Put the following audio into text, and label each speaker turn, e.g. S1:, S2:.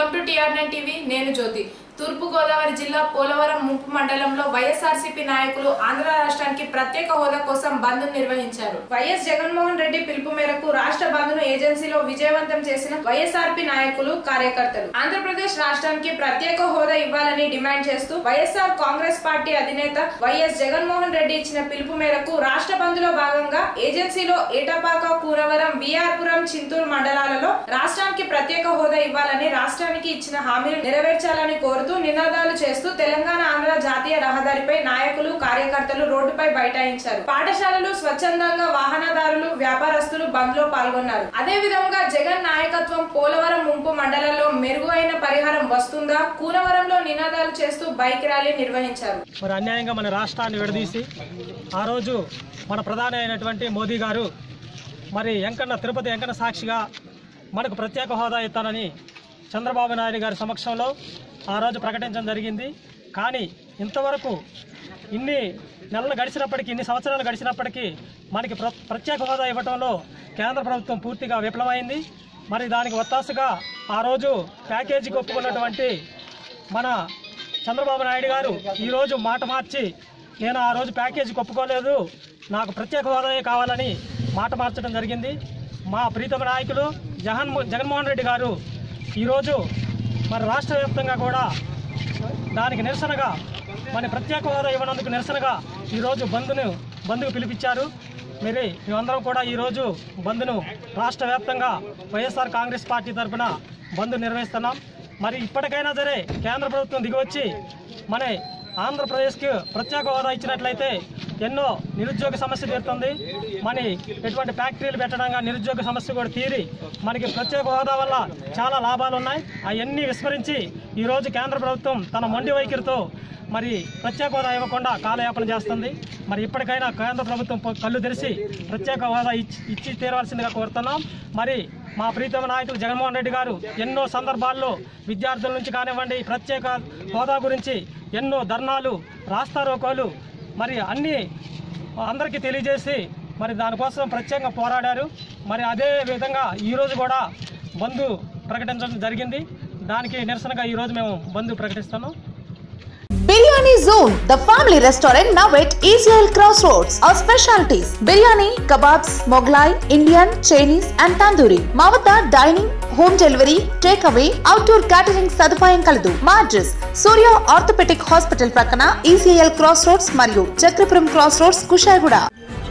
S1: Welcome to TR9 TV నేను జ్యోతి। తూర్పు గోదావరి జిల్లా పోలవరం ముంపు మండలంలో వైఎస్ఆర్సీపీ నాయకులు ఆంధ్ర రాష్ట్రానికి ప్రత్యేక హోదా కోసం బంద్ నిర్వహించారు। వైఎస్ జగన్మోహన్ రెడ్డి పిలుపు మేరకు రాష్ట్ర బంద్ను ఏజెన్సీలో విజయవంతం చేసిన వైఎస్ఆర్పీ నాయకులు కార్యకర్తలు ఆంధ్రప్రదేశ్ రాష్ట్రానికి ప్రత్యేక హోదా ఇవ్వాలని డిమాండ్ చేస్తూ వైఎస్ఆర్ కాంగ్రెస్ పార్టీ అధినేత వైఎస్ జగన్మోహన్ రెడ్డి ఇచ్చిన పిలుపు మేరకు రాష్ట్ర బంద్లో భాగంగా ఏజెన్సీలో ఏటపాక, కూరవరం, విఆర్పురం, చింతూరు మండలాలలో రాష్ట్రానికి ప్రత్యేక హోదా ఇవ్వాలని రాష్ట్రానికి ఇచ్చిన హామీలు నెరవేర్చాలని కోరుతూ నినాదాలు చేస్తూ తెలంగాణ ఆంధ్ర జాతీయ రహదారిపై నాయకులు కార్యకర్తలు రోడ్డుపై బైఠాయించారు। పాఠశాలలు స్వచ్ఛందంగా వాహనదారులు వ్యాపారస్తులు బంద్ లో పాల్గొన్నారు। అదే విధంగా జగన్ నాయకత్వం పోలవరం ముంపు మండలంలో మెరుగైన పరిహారం వస్తుందా, కూరవరంలో నినాదాలు చేస్తూ బైక్ ర్యాలీ నిర్వహించారు।
S2: మరి అన్యాయంగా మన రాష్ట్రాన్ని విడదీసి ఆ రోజు మన ప్రధాని అయినటువంటి మోదీ గారు మరి తిరుపతి వెంకన్న సాక్షిగా మనకు ప్రత్యేక హోదా ఇస్తానని చంద్రబాబు నాయుడు గారి సమక్షంలో ఆ రోజు ప్రకటించడం జరిగింది। కానీ ఇంతవరకు ఇన్ని నెలలు గడిచినప్పటికీ, ఇన్ని సంవత్సరాలు గడిచినప్పటికీ మనకి ప్రత్యేక హోదా ఇవ్వడంలో కేంద్ర ప్రభుత్వం పూర్తిగా విఫలమైంది। మరి దానికి ఒత్తాసుగా ఆ రోజు ప్యాకేజీకి ఒప్పుకున్నటువంటి మన చంద్రబాబు నాయుడు గారు ఈరోజు మాట మార్చి నేను ఆ రోజు ప్యాకేజీకి ఒప్పుకోలేదు, నాకు ప్రత్యేక హోదాయే కావాలని మాట మార్చడం జరిగింది। మా ప్రీతమ నాయకులు జగన్మోహన్ రెడ్డి గారు ఈరోజు మరి రాష్ట్ర వ్యాప్తంగా కూడా దానికి నిరసనగా మరి ప్రత్యేక హోదా ఇవ్వనందుకు నిరసనగా ఈరోజు బంద్కు పిలిపించారు। మరి మేమందరం కూడా ఈరోజు బంద్ను రాష్ట్ర వ్యాప్తంగా వైఎస్ఆర్ కాంగ్రెస్ పార్టీ తరఫున బంద్ నిర్వహిస్తున్నాం। మరి ఇప్పటికైనా సరే కేంద్ర ప్రభుత్వం దిగివచ్చి మన ఆంధ్రప్రదేశ్కి ప్రత్యేక హోదా ఇచ్చినట్లయితే ఎన్నో నిరుద్యోగ సమస్య తీరుతుంది। మన ఎటువంటి ఫ్యాక్టరీలు పెట్టడంగా నిరుద్యోగ సమస్య కూడా తీరి మనకి ప్రత్యేక హోదా వల్ల చాలా లాభాలు ఉన్నాయి। అవన్నీ విస్మరించి ఈరోజు కేంద్ర ప్రభుత్వం తన మొండి వైఖరితో మరి ప్రత్యేక హోదా ఇవ్వకుండా కాలయాపన చేస్తుంది। మరి ఇప్పటికైనా కేంద్ర ప్రభుత్వం కళ్ళు తెరిచి ప్రత్యేక హోదా ఇచ్చి తీరవలసిందిగా కోరుతున్నాం। మరి మా ప్రీతమ నాయకులు జగన్మోహన్ రెడ్డి గారు ఎన్నో సందర్భాల్లో విద్యార్థుల నుంచి కానివ్వండి ప్రత్యేక హోదా గురించి ఎన్నో ధర్నాలు, రాస్తారోకోలు మరి అన్నీ అందరికీ తెలియజేసి మరి దానికోసం ప్రత్యేకంగా పోరాడారు। మరి అదే విధంగా ఈరోజు కూడా బంద్ ప్రకటించడం జరిగింది। దానికి నిరసనగా ఈరోజు మేము బంద్ ప్రకటిస్తున్నాం।
S3: Biryani Zone, the family restaurant now at ECL Crossroads. Our specialties: biryani, kebabs, Mughlai, Indian, Chinese and Tandoori. Mavata dining, home delivery, takeaway, outdoor catering సదుపాయం కలదు। మా అడ్రస్ సూర్య ఆర్థోపెడిక్ హాస్పిటల్ ప్రక్కన ECL Crossroads మరియు చక్రపురం Crossroads, కుషాయిగూడ।